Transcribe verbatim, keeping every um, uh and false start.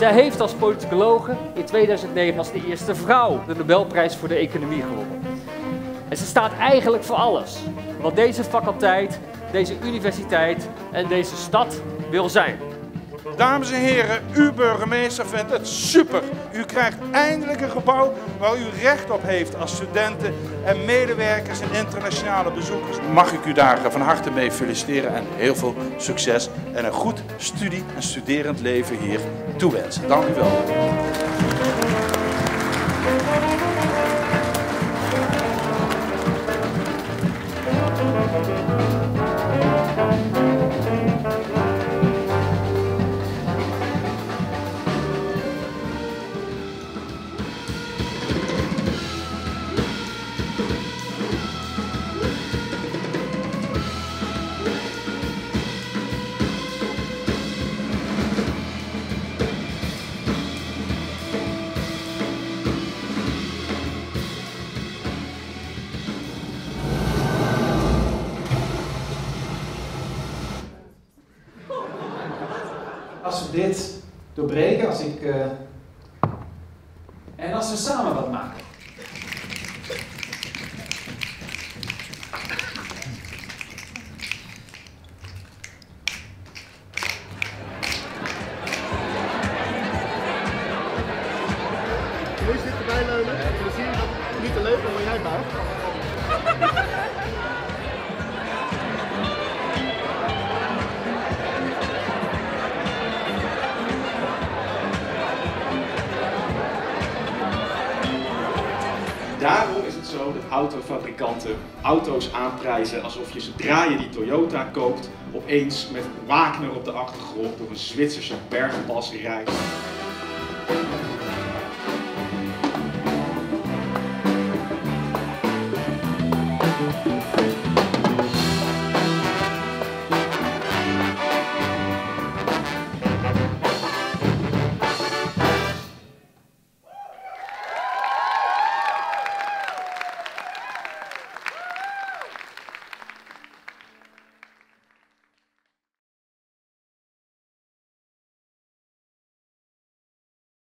Zij heeft als politicologe in tweeduizend negen als de eerste vrouw de Nobelprijs voor de economie gewonnen. En ze staat eigenlijk voor alles wat deze faculteit, deze universiteit en deze stad wil zijn. Dames en heren, uw burgemeester vindt het super. U krijgt eindelijk een gebouw waar u recht op heeft als studenten en medewerkers en internationale bezoekers. Mag ik u daar van harte mee feliciteren en heel veel succes en een goed studie- en studerend leven hier toewensen. Dank u wel. Als we dit doorbreken, als ik... Uh... En als we samen wat maken. Moet je dit erbij leunen? En dan zie je dat het niet te leuk is wat jij bouwt. Daarom is het zo dat autofabrikanten auto's aanprijzen alsof je zodra je die Toyota koopt, opeens met Wagner op de achtergrond door een Zwitserse bergpas rijdt.